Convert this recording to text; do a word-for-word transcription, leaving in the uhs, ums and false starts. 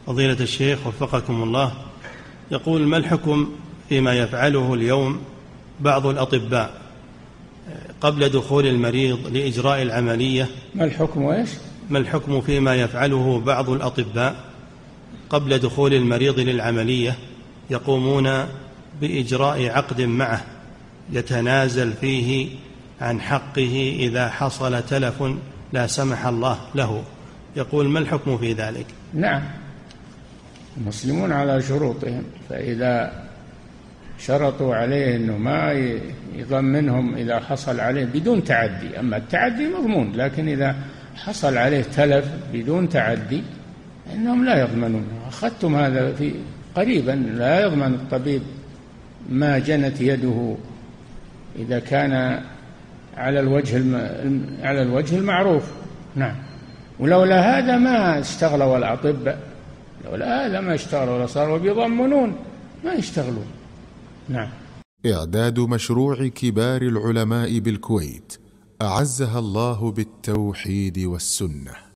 فضيلة الشيخ وفقكم الله، يقول: ما الحكم فيما يفعله اليوم بعض الأطباء قبل دخول المريض لإجراء العملية؟ ما الحكم وإيش؟ ما الحكم فيما يفعله بعض الأطباء قبل دخول المريض للعملية؟ يقومون بإجراء عقد معه يتنازل فيه عن حقه إذا حصل تلف لا سمح الله له. يقول: ما الحكم في ذلك؟ نعم، المسلمون على شروطهم، فإذا شرطوا عليه أنه ما يضمنهم إذا حصل عليه بدون تعدي، أما التعدي مضمون، لكن إذا حصل عليه تلف بدون تعدي إنهم لا يضمنون. أخذتم هذا في قريبا، لا يضمن الطبيب ما جنت يده إذا كان على الوجه على الوجه المعروف. نعم، ولولا هذا ما اشتغلوا الأطباء، لولا هذا ما اشتغلوا ولا صاروا بيضمنون ما يشتغلون. نعم. إعداد مشروع كبار العلماء بالكويت أعزها الله بالتوحيد والسنة.